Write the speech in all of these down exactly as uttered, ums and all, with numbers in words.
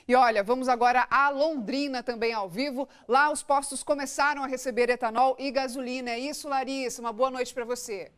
E olha, vamos agora a Londrina também ao vivo. Lá os postos começaram a receber etanol e gasolina. É isso, Larissa? Uma boa noite para você.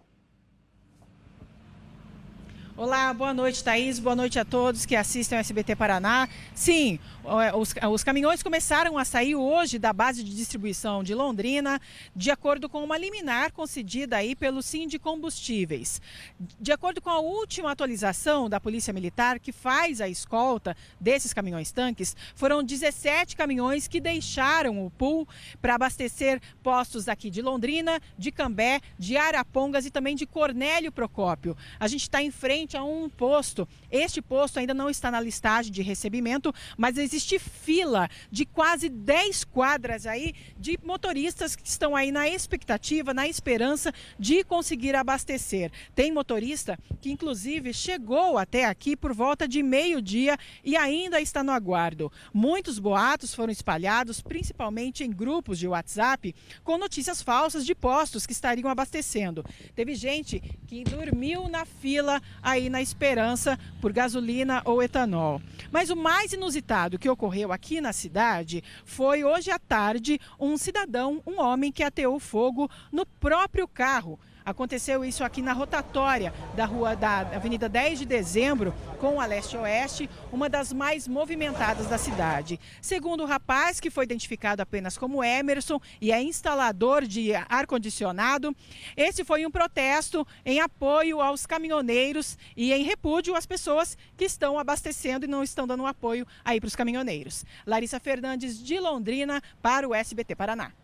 Olá, boa noite, Thaís. Boa noite a todos que assistem ao S B T Paraná. Sim, os, os caminhões começaram a sair hoje da base de distribuição de Londrina, de acordo com uma liminar concedida aí pelo Sindicombustíveis. De acordo com a última atualização da Polícia Militar, que faz a escolta desses caminhões-tanques, foram dezessete caminhões que deixaram o pool para abastecer postos aqui de Londrina, de Cambé, de Arapongas e também de Cornélio Procópio. A gente está em frente a um posto. Este posto ainda não está na listagem de recebimento, mas existe fila de quase dez quadras aí de motoristas que estão aí na expectativa, na esperança de conseguir abastecer. Tem motorista que inclusive chegou até aqui por volta de meio-dia e ainda está no aguardo. Muitos boatos foram espalhados, principalmente em grupos de WhatsApp, com notícias falsas de postos que estariam abastecendo. Teve gente que dormiu na fila aí na esperança por gasolina ou etanol. Mas o mais inusitado que ocorreu aqui na cidade foi hoje à tarde um cidadão, um homem que ateou fogo no próprio carro. Aconteceu isso aqui na rotatória da rua da Avenida dez de Dezembro, com a leste-oeste, uma das mais movimentadas da cidade. Segundo o rapaz, que foi identificado apenas como Emerson e é instalador de ar-condicionado, esse foi um protesto em apoio aos caminhoneiros e em repúdio às pessoas que estão abastecendo e não estão dando apoio aí para os caminhoneiros. Larissa Fernandes, de Londrina, para o S B T Paraná.